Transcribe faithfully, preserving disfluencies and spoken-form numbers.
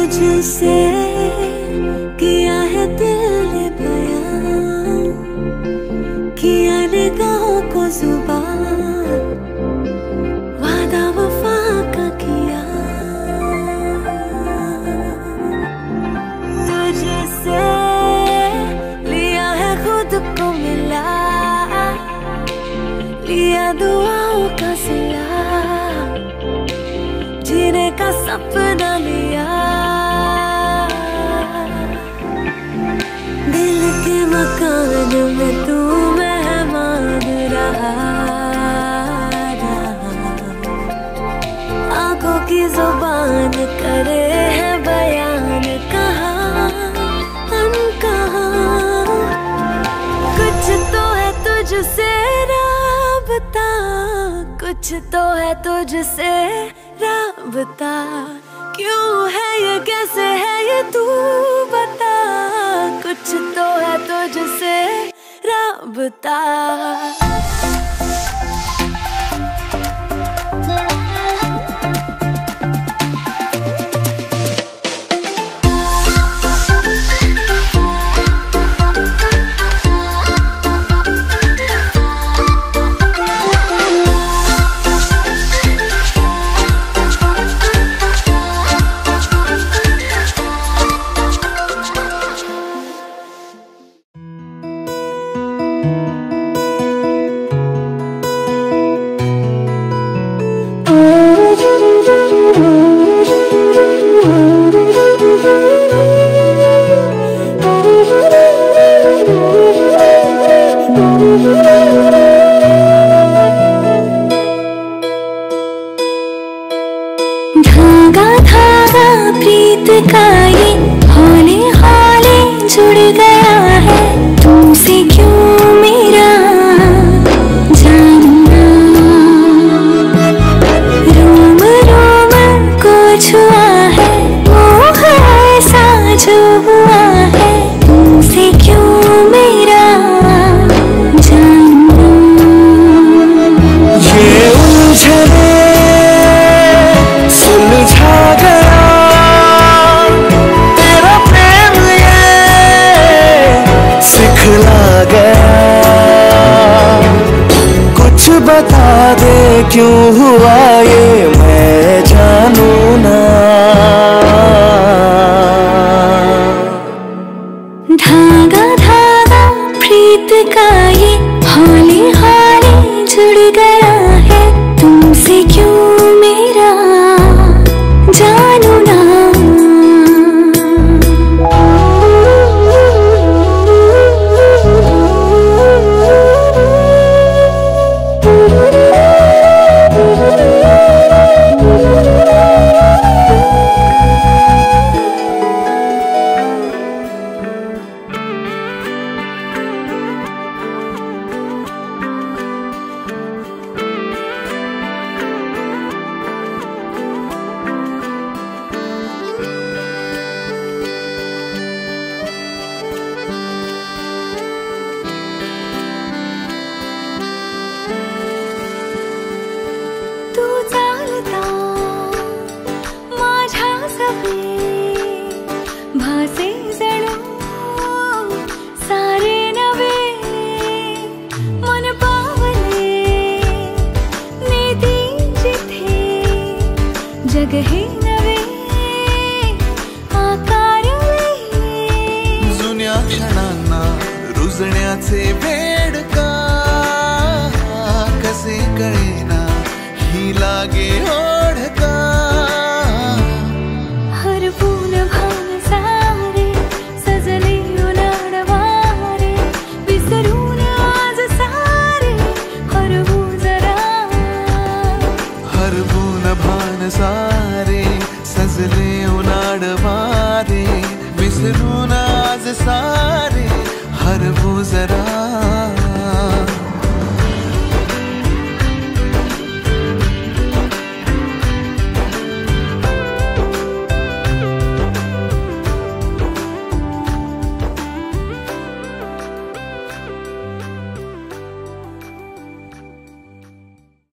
तुझसे किया है दिल ने बयां, किया निगाहों को जुबान, वादा वफा का किया। तुझसे लिया है खुद को मिला, लिया दुआओं का सिला, जीने का सपना लिया। दिल के मकान में तू मेहमान रहा, आंखों की जुबान करे है बयान, कहाँ अनकहा। कुछ तो है तुझसे राबता, कुछ तो है तुझसे राबता। क्यों है ये, कैसे है ये, तू बता। कुछ तो है तुझसे राबता। धागा धागा प्रीत का ये हौले हौले जुड़ गया है, तुमसे क्यों मेरा जानना। रोम रोम को छुआ है मोह ऐसा जो हुआ है, तुमसे क्यों मेरा जानना। ये उलझने सुलझा गया तेरा प्रेम, ये सिखला गया। कुछ बता दे क्यों हुआ ये, मैं जानू ना। धागा धागा प्रीत का ये हौले हौले जुड़ गया है, तुमसे क्यों मेरा जानू ना। जगहे नवे आकारले, जुन्या क्षणांना रुजण्याचे वेड का, कसे कळेना ही लागे ओढ का। हरपून भान सारे सजले उलाडवारे, विसरून आज सारे हरवू जरा। हरपून भान सारे सजले उलाडवारे, विसरून आज सारे हरवू जरा।